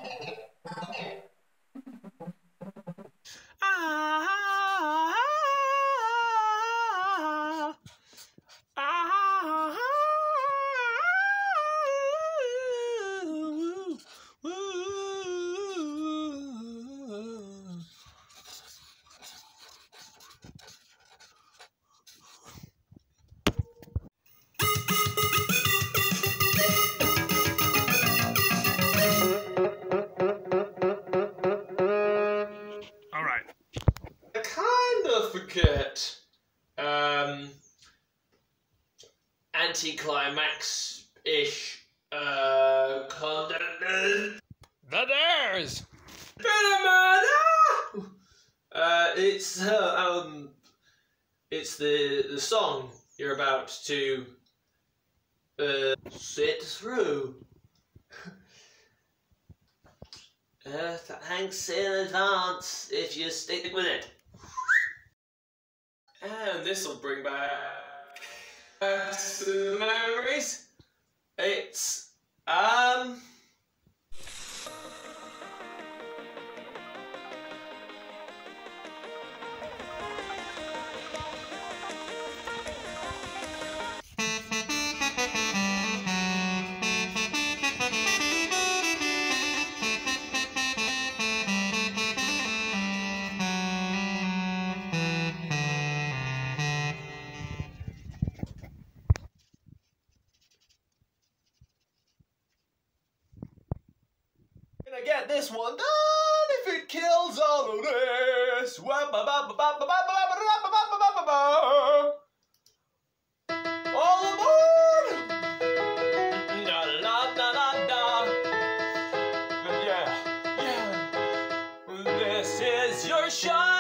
Forget anticlimax-ish content. The Dares! It's the song you're about to sit through. Thanks in advance if you stick with it. And this will bring back some memories. It's gonna get this one done if it kills all of this. All aboard! Da da da da da. Yeah, yeah. This is your shot.